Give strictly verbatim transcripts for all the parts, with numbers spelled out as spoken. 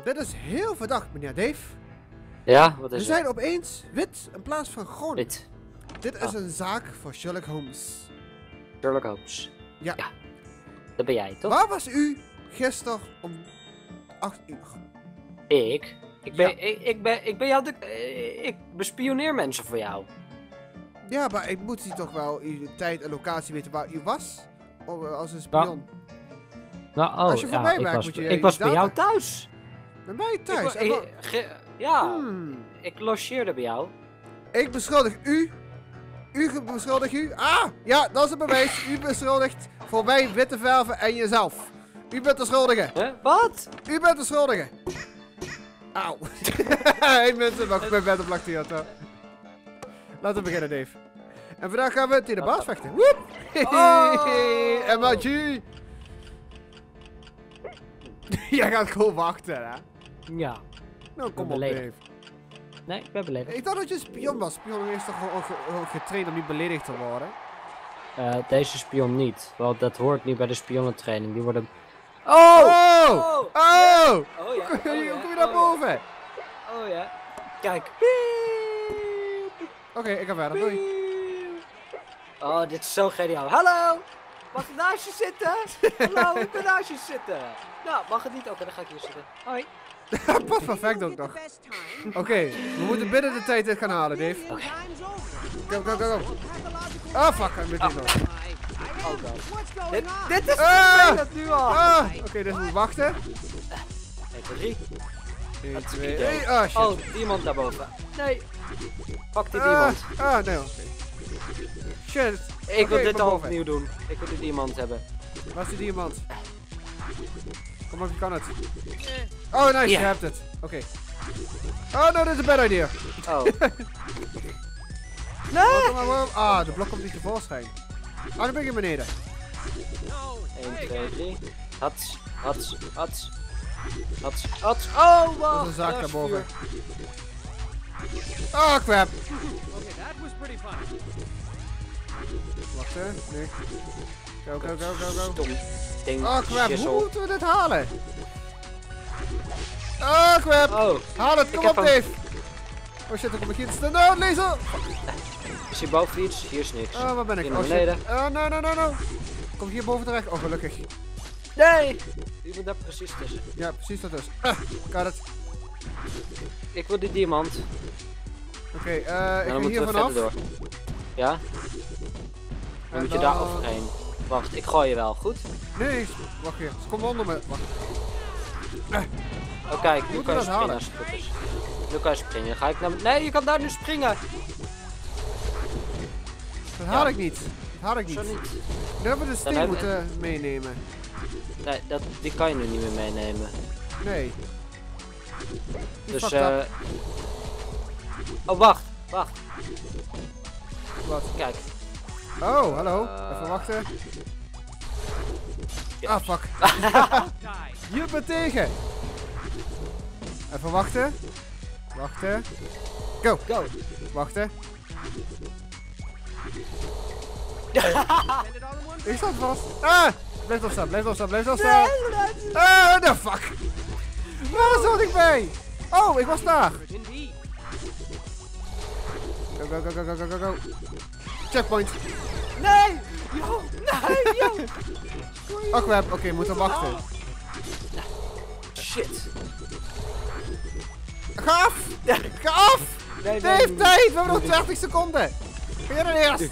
dit is heel verdacht, meneer Dave. Ja, wat We is zijn opeens wit in plaats van groen. Wit. Dit is Ah. een zaak voor Sherlock Holmes. Sherlock Holmes. Ja. ja. Dat ben jij, toch? Waar was u gisteren om acht uur? Ik? Ik ben, Ja. ik, ik ben, ik ben jou de, eh, ik bespioneer mensen voor jou. Ja, maar ik moet hier toch wel uw tijd en locatie weten waar u was? Of, uh, als een spion. Nou, oh, Als je voor ja, mij ik werkt, was, moet je ik was bij data- jou thuis. Bij mij thuis. Ik, En wa- wa- ik- ge- ja, Hmm. ik logeerde bij jou. Ik beschuldig u. U ge- beschuldigt u. Ah, ja, dat is een bewijs. U beschuldigt voor mij witte verven en jezelf. U bent de schuldige. Huh? Wat? U bent de schuldige. Auw. Hé mensen, wacht, mijn bed op lacteert. Laten we beginnen, Dave. En vandaag gaan we tegen de baas vechten. Woep! Oh. M A G! Jij gaat gewoon wachten, hè? Ja. Nou, kom op, beledigd. Dave. Nee, ik ben beledigd. Ik dacht dat je een spion was. Spion is toch gewoon ge- gewoon getraind om niet beledigd te worden? Eh, deze spion niet. Want dat hoort niet bij de spionnentraining. Die worden... Oh! Oh! Oh! Oh! Oh! Oh ja. Hoe kom je oh, hoe kom je ja, naar oh, boven? ja. Oh ja. Kijk. Oké, ik ga verder. Doei. Oh, dit is zo geniaal. Hallo! Mag ik naast je zitten? Hallo, ik ben naast je zitten. Nou, mag het niet? Oké, dan ga ik hier zitten. Hoi. Past perfect ook nog. Oké, we moeten binnen de tijd dit gaan halen, Dave. Go, go, go, go. Ah, fuck, ik ben niet nog. Oh god. Dit, dit is Ah! ah! dat nu al. Ah, oké, dus we moeten wachten. één, twee, drie. één, twee, idee. drie. Ah, shit. Oh, diamant daarboven. Nee. Pak die Ah, diamant. ah, nee, oké. Shit. Ik wil Oké, dit ben al boven. opnieuw doen. Ik wil die diamant hebben. Waar is die diamant? Kom op, je kan het. Oh, nice, Ja. je hebt het. Oké. Oh, no, dit is een bad idea. Oh. Nee! Kom maar, kom maar. Ah, de blok komt niet tevoorschijn. Ah, dan ben ik beneden. één, twee, drie. Hats, hats, hats. Hats, hats. Oh, wow. Dat is een zaak daar is daarboven. vuur. Oh, crap. Wacht, hè. Nee. Go, go, go, go, go. Stom ding. Oh, crap. shizzle. Hoe moeten we dit halen? Oh, crap. Oh, Haal het. Ik Kom heb op, hem. Dave. Oh, shit. Dan kom ik hier te staan. No, laser. is hier boven iets? Hier is niks. Oh, waar ben ik? Hier Oh, naar shit. beneden. Oh, no, no, no, no. Kom ik hier boven terecht? Oh, gelukkig. Nee! Die moet daar precies tussen. Ja, precies dat dus. Ah, got it. Ik wil die diamant. Oké, eh, ik En ga dan moeten hier we vanaf. verder door. Ja? Dan En moet je daar overheen. Wacht, ik gooi je wel, goed? Nee, wacht hier. Ze komt onder me. Wacht. Oh kijk, nu Moeten kan je we dat springen halen? als het goed is. Nu kan je springen. Dan ga ik naar... Nee, je kan daar nu springen! Dat haal Ja. ik niet. Dat haal ik niet. Zo niet. Nu hebben we de steen hebben we- moeten meenemen. Nee, dat, die kan je nu niet meer meenemen. Nee. Die Dus fucked eh... up. Oh, wacht. Wacht. Wat? Kijk. Oh, hallo. Eh. Even wachten. Ja. Ah, fuck. Je bent tegen. Even wachten. Wachten. Go. Go. Wachten. Ik sta vast. Ah! Blijf opstaan, blijf opstaan, blijf opstaan. Ah, the fuck. Waar zat ik bij? Oh, ik was daar. Go, go, go, go, go, go, go, go. Checkpoint. Nee! Yo! Nee, yo! Oh, crap. Oké, we moeten wachten. Shit. Ga af! Ga af! Nee, nee, Dave, nee, tijd! We hebben nog twintig seconden. Ga jij dan eerst?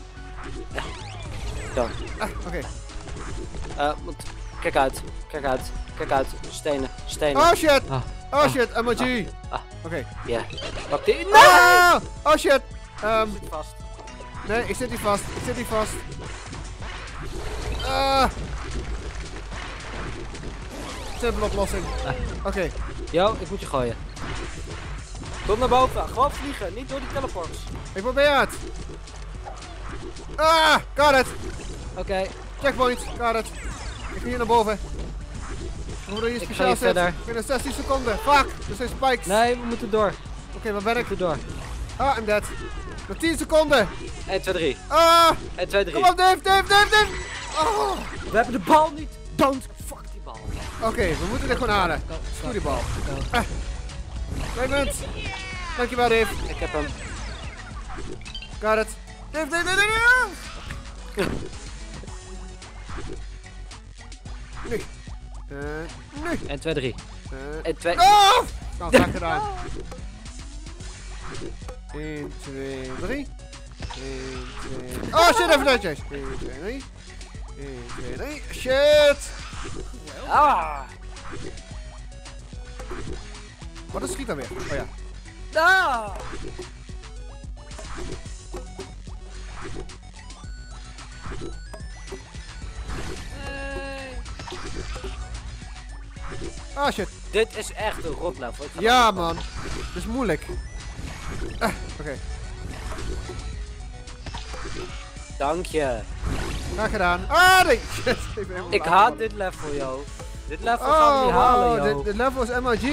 Dan. Ah, oké. Eh, moet... Kijk uit. Kijk uit. Kijk uit. Stenen. Stenen. Oh shit! Ah. Oh shit, M O G. Ah. Oké. Ja. Pak die. Nee! Ah! Oh shit! Ehm, Zit vast. nee, ik zit niet vast. Ik zit niet vast. Ah! Simpele oplossing. Oké. Yo, ik moet je gooien. Kom naar boven. Gewoon vliegen. Niet door die teleports. Ik probeer het. Ah! Got it! Oké. Checkpoint. Got it. Ik ga hier naar boven. Hoe doe je Ik ga speciaal hier zit? verder. Binnen zestien seconden. Fuck! Er zijn spikes. Nee, we moeten door. Oké, waar ben We ik? moeten door. Ah, I'm dead. Nog tien seconden. één, twee, drie. Ah! één, twee, drie. Kom op, Dave, Dave, Dave, Dave! Oh! We hebben de bal niet. Don't fuck die bal. Oké, we moeten dit gewoon halen. Doe die bal. Ah. Raymond. Dankjewel, Dave. Ik heb hem. Got it. Dave, Dave, Dave, Dave. Nu. Uh, nu. En twee, drie. Uh, En twee. Oh! Nou, graag gedaan. één, twee, drie. één, twee... Oh shit, even netjes. één, twee, drie. één, twee, drie. Shit! Ah! Wat is schiet dan weer? Oh ja. Ah! Ah shit. Dit is echt een rotlevel. Ja man. Dit is moeilijk. Ah, Oké. Okay. Dank je. Graag gedaan. Ah nee. Shit. Ik, ben Ik haat dit level, joh. Dit level oh, gaan we niet halen, wow, joh. dit, dit level is M R G.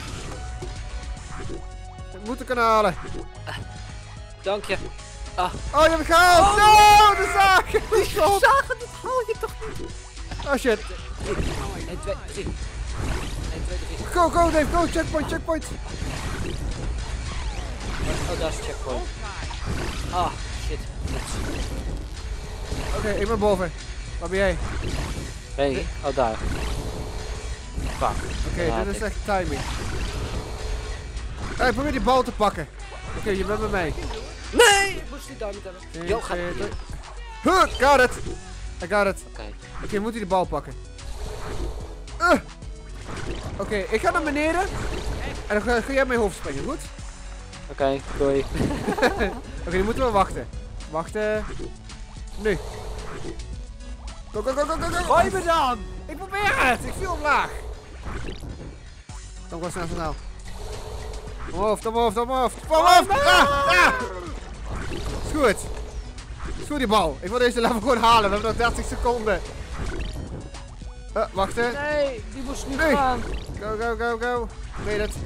Ik moet kunnen halen. Dank je. Ah. Oh, je hebt het gehaald! Oh, no, de zaag! Die zagen, dit haal je toch niet? Oh shit. één, twee, drie. één, twee, drie. Go, go Dave, go! Checkpoint, checkpoint! Oh, daar is de checkpoint. Ah, shit. Oké, okay, ik ben boven. Waar ben jij? Nee, oh daar. Fuck. Oké, okay, ja, dit is ik. echt timing. Hey, probeer die bal te pakken. Oké, okay, je bent bij mij. Nee, ik moest die daar niet hebben. Yo, ga het. Huh, got it! I got it. Oké. Oké, okay, we moeten die bal pakken. Uh. Oké, okay, ik ga naar beneden. En dan ga, ga jij mijn hoofd springen, goed? Oké, okay, doei. Oké, okay, dan moeten we wachten. Wachten. Nu. Go, go, go, go, go, go! Gooi me dan! Ik probeer het! Ik viel omlaag. Dan was snel, snel. Omhoofd, omhoofd, omhoofd. Omhoofd! Ah, ah. Is goed. Is goed die bal. Ik wil deze level gewoon halen. We hebben nog dertig seconden. Uh, wachten. Nee, die moest niet Nee. gaan. Go, go, go, go. Weet het.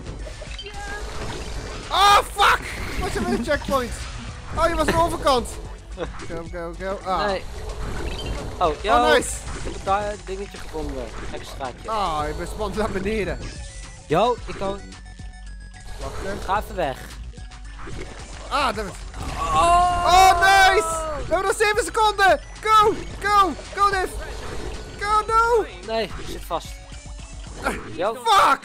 Oh, fuck! Wat is er met een checkpoint? Oh, je was aan de overkant. Go, go, go. Ah. Nee. Oh, yo. Oh, nice. Ik heb daar een dingetje gevonden. Extraatje. Ah, je bent spannend naar beneden. Yo, ik kan... Wachten. Ga even weg. Ah, daar is. Oh, Oh, nice! We hebben nog zeven seconden! Go! Go! Go, Dave! Go, no! Nee, ik zit vast. Yo. Fuck!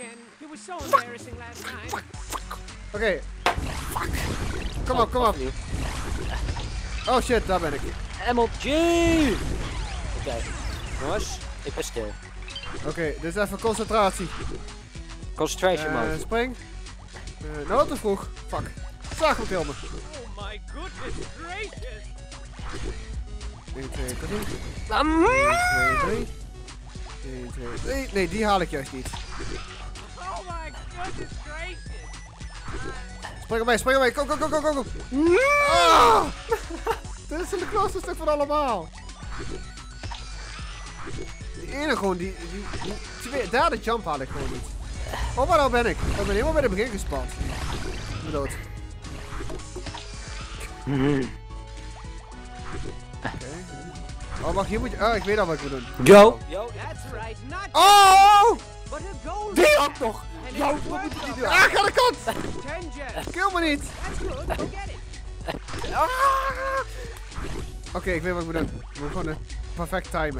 Oké. Okay. Kom op, kom op. Oh shit, daar ben ik. M L G! Oké. Okay. Jongens, ik ben stil. Oké, okay, dit is even concentratie. Concentration Uh, mode. spring. Uh, nou, te vroeg. Fuck. Zag me killen. Oh my goodness gracious! één, twee, drie. Um, één, twee, drie. één, twee, drie. Nee, die haal ik juist niet. Oh my goodness gracious! Spring erbij, spring erbij. Go, go, go, go, go, go. Ah! Dit is een grootste stuk van allemaal. Die ene gewoon, die, die, die twee, daar de jump haal ik gewoon niet. Oh, waar nou ben ik? Ik ben helemaal bij het begin gespand. Ik ben dood. Okay. Oh, wacht, hier moet je... Oh, ik weet al wat ik moet doen. Yo! Yo, that's right, not Oh! but a goal. Die ook nog! And Yo, it's wat moet ik worth doen? Ah, ga de kant! ten gems. Kill me niet! That's good, go get it. Ah! Oké, okay, ik weet wat ik moet doen. Ik moet gewoon uh, perfect timen.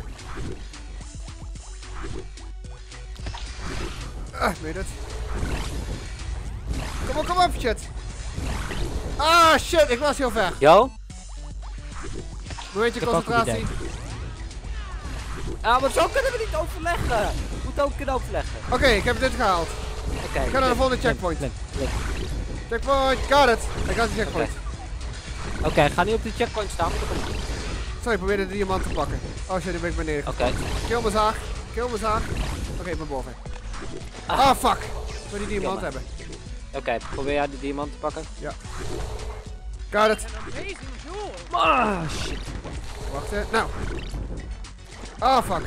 Ah, weet het. Kom op, kom op, shit. Ah, shit, ik was heel ver. Yo? Momentje Ik heb ook een concentratie. Ah, maar zo kunnen we niet overleggen. We moeten ook kunnen overleggen. Oké, okay, ik heb dit gehaald. Oké. Okay, Ik ga naar de volgende checkpoint. Link, link. Checkpoint, got it. Ik ga de checkpoint. Oké, okay, ga niet op die checkpoint staan. Sorry, ik probeerde de diamant te pakken. Oh shit, nu ben ik beneden. Oké. Okay. Kill mijn zaag. Kill mijn zaag. Oké, okay, ik ben boven. Ah, ah fuck. Ik wil die diamant hebben. Oké, okay, probeer jij die diamant te pakken? Ja. Got it. An amazing jewel. Ah, shit. Wacht, nou. Ah fuck.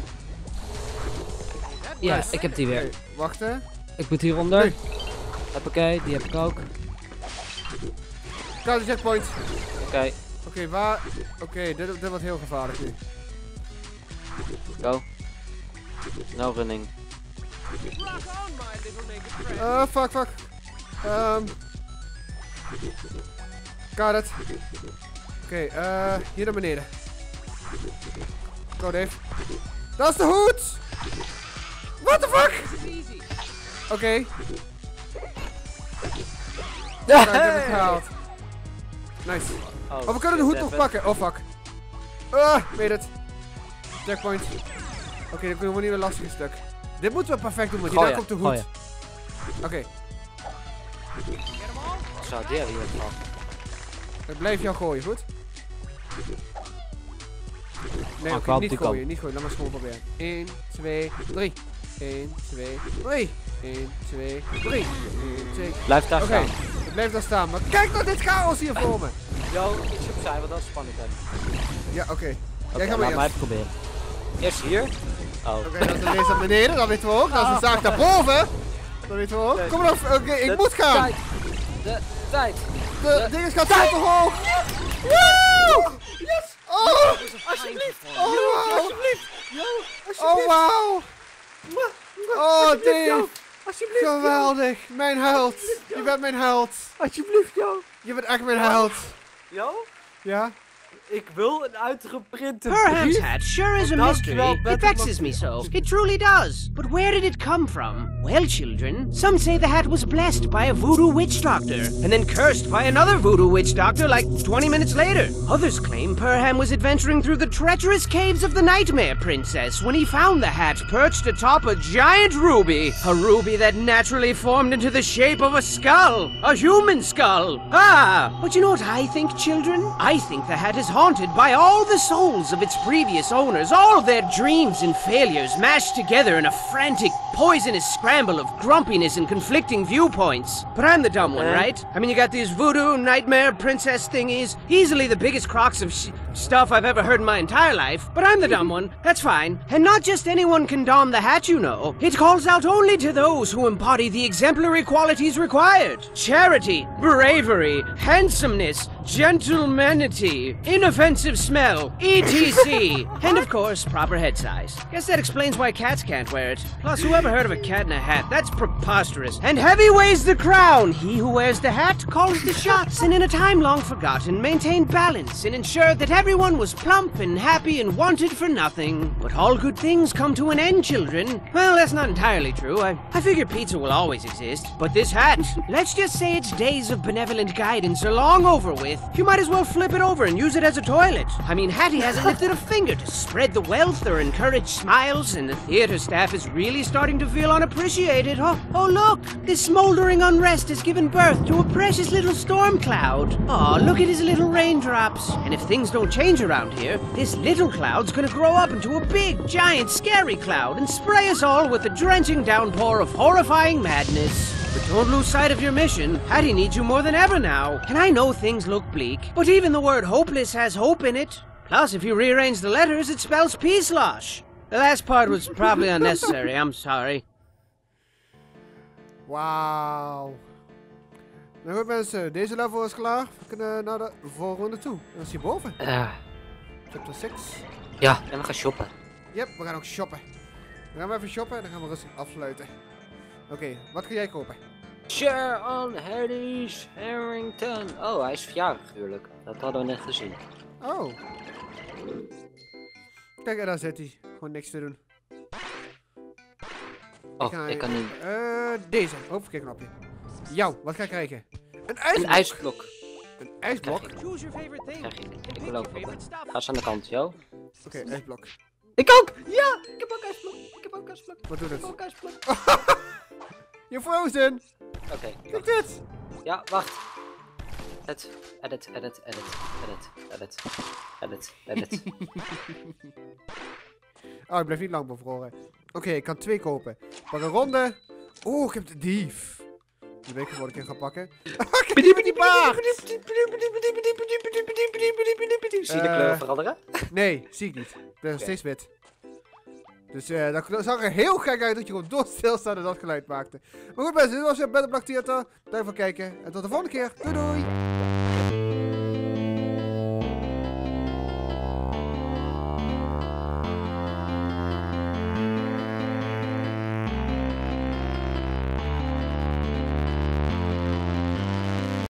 Ja, Nice. ik heb die weer. Okay, wacht hè. Ik moet hieronder. Nee. Hoppakee, die heb ik ook. Got the checkpoint. Oké. Okay. Oké, okay, waar... Oké, okay, dit, dit wordt heel gevaarlijk nu. Go. No running. Rock on, my little naked friend. Uh, fuck, fuck. Um. Got it. Oké, okay, uh, hier naar beneden. Go, Dave. Dat is de hoed! What the fuck? This is easy. Oké. Okay. Ja, ik heb het gehaald. Nice. Oh, Oh, we kunnen de hoed nog pakken. Oh, fuck. Ah, weet het. Checkpoint. Oké, okay, dan kunnen we niet een lastige stuk. Dit moeten we perfect doen, want hier komt de hoed. Oké. Okay. Zo, die hebben we hier. Ik blijf jou gooien, goed? Nee, oké, okay, niet gooien, niet gooien. Laat maar gewoon proberen. één, twee, drie. één, twee, drie. één, twee, drie. één, twee. Blijf daar okay. staan. Ik blijf daar staan, maar kijk naar dit chaos hier voor me. Yo, iets opzij, want dat is spannend. Ja, oké. Okay. Okay, Jij gaat maar laat mij eerst. even proberen. Eerst hier. Oh. Oké, okay, dat is een laser naar beneden, dat weten we ook. Dat is een zaak daarboven. Dat weten we ook. Nee. Kom maar op, oké, okay, ik de moet gaan. Tijd. De tijd. De, de dingen gaat veel te hoog. Woe! Yes! Oh! Alsjeblieft! Oh, wow! Alsjeblieft! Yo, alsjeblieft! Oh, wauw! Oh, Dave! Alsjeblieft! Geweldig! Mijn held! Je bent mijn held! Alsjeblieft, yo! Je bent echt mijn held! Yo? Ja? Ik wil een uitgeprinte Perham's brief. hat sure is a Dankjewel, mystery. Bette It vexes me so. It truly does. But where did it come from? Well, children, some say the hat was blessed by a voodoo witch doctor, and then cursed by another voodoo witch doctor like twenty minutes later. Others claim Perham was adventuring through the treacherous caves of the Nightmare Princess when he found the hat perched atop a giant ruby. A ruby that naturally formed into the shape of a skull. A human skull. Ah! But you know what I think, children? I think the hat is haunted by all the souls of its previous owners, all of their dreams and failures mashed together in a frantic, poisonous scramble of grumpiness and conflicting viewpoints. But I'm the dumb one, Uh. right? I mean, you got these voodoo nightmare princess thingies, easily the biggest crocks of sh stuff I've ever heard in my entire life. But I'm the dumb one, that's fine. And not just anyone can don the hat, you know. It calls out only to those who embody the exemplary qualities required. Charity, bravery, handsomeness, gentlemanity, inoffensive smell, et cetera. And of course, proper head size. Guess that explains why cats can't wear it. Plus, who ever heard of a cat in a hat? That's preposterous. And heavy weighs the crown. He who wears the hat calls the shots, and in a time long forgotten, maintained balance and ensured that everyone was plump and happy and wanted for nothing. But all good things come to an end, children. Well, that's not entirely true. I, I figure pizza will always exist. But this hat, let's just say its days of benevolent guidance are long over with. You might as well flip it over and use it as a toilet. I mean, Hattie hasn't lifted a finger to spread the wealth or encourage smiles, and the theater staff is really starting to feel unappreciated. Oh, oh look! This smoldering unrest has given birth to a precious little storm cloud. Oh, look at his little raindrops. And if things don't change around here, this little cloud's gonna grow up into a big, giant, scary cloud and spray us all with a drenching downpour of horrifying madness. But don't lose sight of your mission. Hattie needs you more than ever now. And I know things look bleak, but even the word hopeless has hope in it. Plus, if you rearrange the letters, it spells peace-losh. The last part was probably unnecessary, I'm sorry. Wauw. Nou goed mensen, deze level is klaar. We kunnen naar de volgende toe. Dat is hierboven. Uh, Chapter zes. ja, en we gaan shoppen. Yep, we gaan ook shoppen. Dan gaan we even shoppen en dan gaan we rustig afsluiten. Oké, okay, wat ga jij kopen? Share on Harry's Harrington. Oh, hij is verjaardag natuurlijk. Dat hadden we net gezien. Oh. Kijk, en daar zit hij. Gewoon niks te doen. Oh, ik, ik kan niet. Uh, deze. Oh, verkeerd knopje. Jou, wat ga ik krijgen? Een ijsblok. Een ijsblok. Een ijsblok? Choose your favorite thing. Krijg ik. And Ik pick wil your ook favorite kopen. stuff. Ga eens aan de kant, yo. Oké, okay, ijsblok. Ik ook! Ja! Ik heb ook ijsblok. Ik heb ook ijsblok. Wat doet Ik heb het? ook ijsblok. Je frozen! Oké. Okay, Kijk dit! ja, wacht. Edit, edit, edit, edit, edit, edit, edit, edit. Oh, ik blijf niet lang bevroren. Oké, okay, ik kan twee kopen. Pak een ronde. Oeh, ik heb de dief. Die weet ik voor ik in ga pakken. Kijk met die baard! Zie je de kleuren veranderen? Nee, zie ik niet. Ik ben nog steeds wit. Dus uh, dat zag er heel gek uit dat je gewoon door stilstaat en dat geluid maakte. Maar goed mensen, dit was weer Battle Block Theater. Dank voor het kijken en tot de volgende keer. Doei doei!